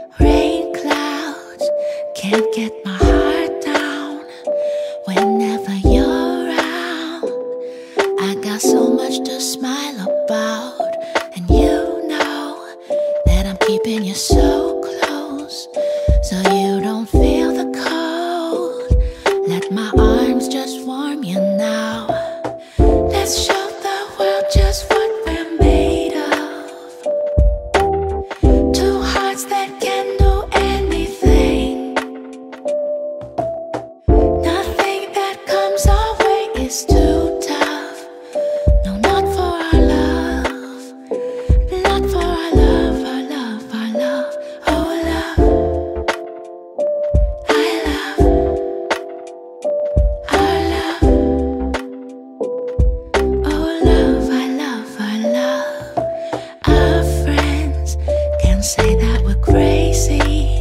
Rain clouds can't get my heart down whenever you're around. I got so much to smile about, and you know that I'm keeping you so close, so you don't feel the cold. Let my arms just warm you now. Let's show the world just what we're made of. Two hearts that can do anything. Nothing that comes our way is too tough. No, not for our love. Not for our love, our love, our love. Oh, love. I love. Our love. Oh, love, I love, I love. Our friends can say that we're crazy,